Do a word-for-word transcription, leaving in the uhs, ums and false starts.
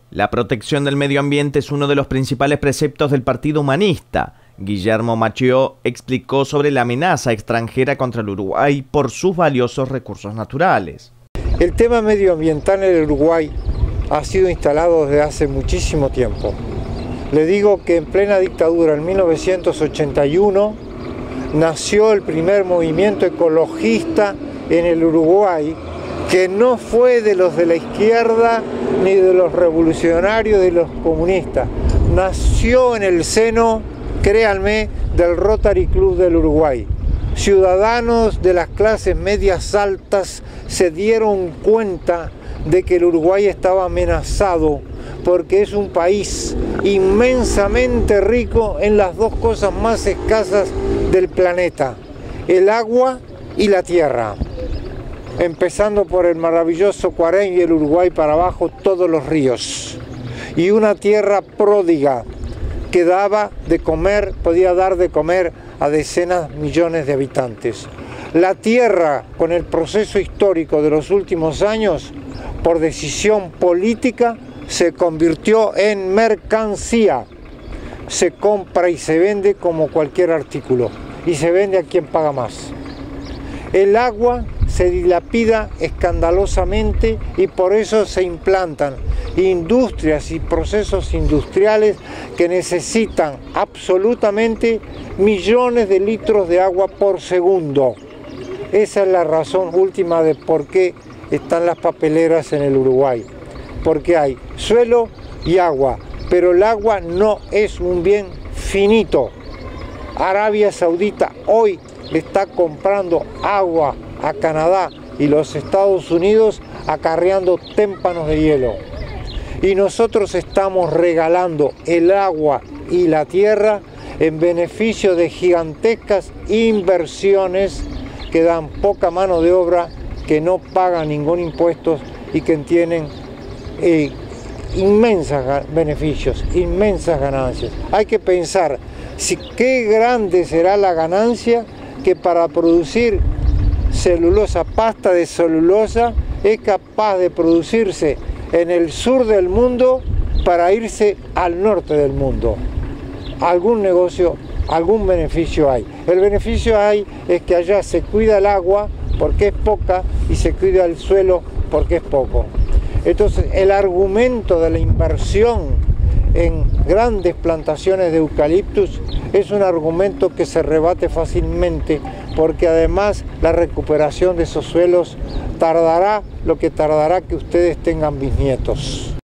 La protección del medio ambiente es uno de los principales preceptos del Partido Humanista. Guillermo Macchió explicó sobre la amenaza extranjera contra el Uruguay por sus valiosos recursos naturales. El tema medioambiental en el Uruguay ha sido instalado desde hace muchísimo tiempo. Le digo que en plena dictadura, en mil novecientos ochenta y uno, nació el primer movimiento ecologista en el Uruguay, que no fue de los de la izquierda ni de los revolucionarios, de los comunistas. Nació en el seno, créanme, del Rotary Club del Uruguay. Ciudadanos de las clases medias altas se dieron cuenta de que el Uruguay estaba amenazado porque es un país inmensamente rico en las dos cosas más escasas del planeta, el agua y la tierra. Empezando por el maravilloso Cuarén y el Uruguay para abajo, todos los ríos. Y una tierra pródiga que daba de comer, podía dar de comer a decenas de millones de habitantes. La tierra, con el proceso histórico de los últimos años, por decisión política, se convirtió en mercancía. Se compra y se vende como cualquier artículo, y se vende a quien paga más. El agua se dilapida escandalosamente y por eso se implantan industrias y procesos industriales que necesitan absolutamente millones de litros de agua por segundo. Esa es la razón última de por qué están las papeleras en el Uruguay. Porque hay suelo y agua, pero el agua no es un bien finito. Arabia Saudita hoy le está comprando agua a Canadá y los Estados Unidos acarreando témpanos de hielo. Y nosotros estamos regalando el agua y la tierra en beneficio de gigantescas inversiones que dan poca mano de obra, que no pagan ningún impuesto y que tienen eh, inmensos beneficios, inmensas ganancias. Hay que pensar si qué grande será la ganancia que para producir celulosa, pasta de celulosa, es capaz de producirse en el sur del mundo para irse al norte del mundo. Algún negocio, algún beneficio hay. El beneficio hay es que allá se cuida el agua porque es poca y se cuida el suelo porque es poco. Entonces el argumento de la inversión en grandes plantaciones de eucaliptus es un argumento que se rebate fácilmente porque además la recuperación de esos suelos tardará lo que tardará que ustedes tengan bisnietos.